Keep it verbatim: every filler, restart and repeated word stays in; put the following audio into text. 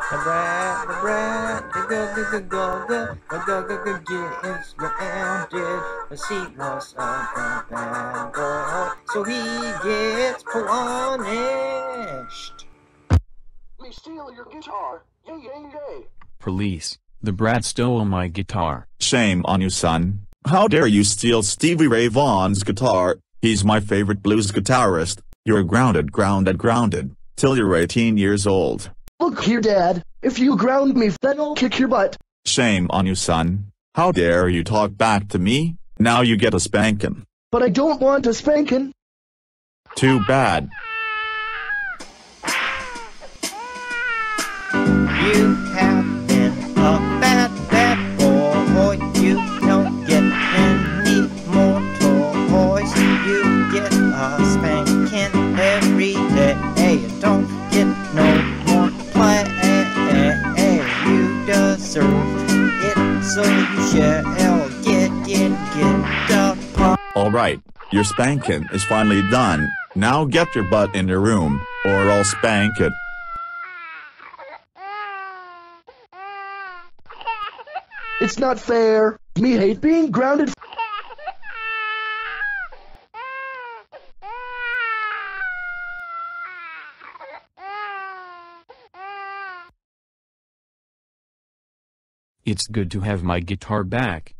The brat, the brat, the go go go go go, the go go go gets grounded. The seat was a bad boy, so he gets punished. Me steal your guitar, yay yay yay. Police, the brat stole my guitar. Shame on you, son. How dare you steal Stevie Ray Vaughan's guitar? He's my favorite blues guitarist. You're grounded, grounded, grounded, till you're eighteen years old. Look here, Dad. If you ground me, then I'll kick your butt. Shame on you, son. How dare you talk back to me? Now you get a spanking. But I don't want a spanking. Too bad. You have been a bad, bad boy. You don't get any more toys. You get a spanking every day. You don't get no more play. You deserve it, so you shall get it, get the pop. Alright, your spanking is finally done. Now get your butt in your room, or I'll spank it. It's not fair. Me hate being grounded. It's good to have my guitar back.